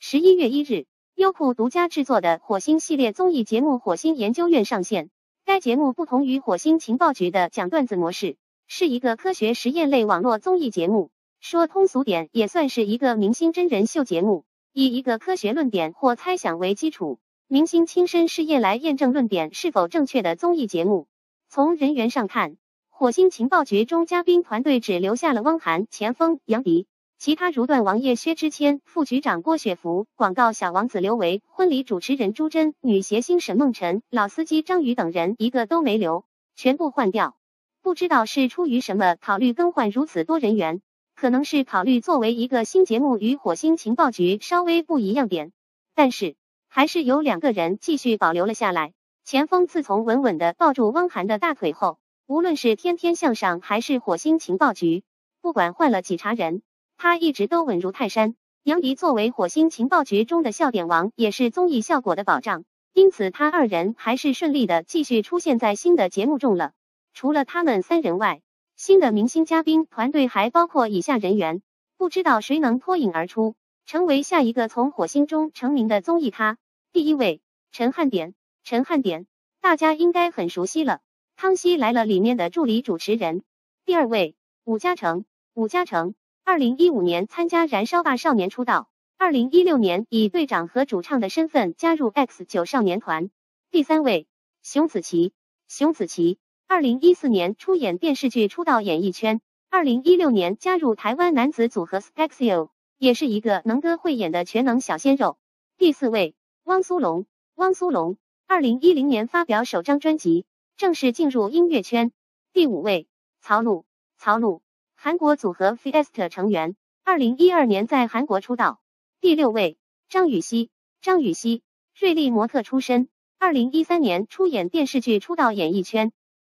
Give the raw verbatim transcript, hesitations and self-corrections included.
十一月一日，优酷独家制作的火星系列综艺节目《火星研究院》上线。该节目不同于火星情报局的讲段子模式，是一个科学实验类网络综艺节目。说通俗点，也算是一个明星真人秀节目，以一个科学论点或猜想为基础，明星亲身试验来验证论点是否正确的综艺节目。从人员上看，火星情报局中嘉宾团队只留下了汪涵、钱枫、杨迪。其他如段王爷薛之谦、副局长郭雪芙、广告小王子刘维、婚礼主持人朱桢、女谐星沈梦辰、老司机张宇等人一个都没留，全部换掉。不知道是出于什么考虑更换如此多人员，可能是考虑作为一个新节目与火星情报局稍微不一样点，但是还是有两个人继续保留了下来。钱枫自从稳稳地抱住汪涵的大腿后，无论是天天向上还是火星情报局，不管换了几茬人，他一直都稳如泰山。杨迪作为火星情报局中的笑点王，也是综艺效果的保障，因此他二人还是顺利的继续出现在新的节目中了。除了他们三人外，新的明星嘉宾团队还包括以下人员，不知道谁能脱颖而出，成为下一个从火星中成名的综艺咖。第一位，陈汉典。陈汉典大家应该很熟悉了，《康熙来了》里面的助理主持人。第二位，武嘉诚。武嘉诚二零一五年参加《燃烧吧少年》出道，二零一六年以队长和主唱的身份加入 X 九 少年团。第三位，熊梓淇。熊梓淇二零一四年出演电视剧出道演艺圈，二零一六年加入台湾男子组合 Spexio， 也是一个能歌会演的全能小鲜肉。第四位，汪苏泷。汪苏泷二零一零年发表首张专辑，正式进入音乐圈。第五位，曹露。曹露韩国组合 Fiesta 成员，二零一二年在韩国出道。第六位，张雨绮。张雨绮瑞丽模特出身，二零一三年出演电视剧出道演艺圈。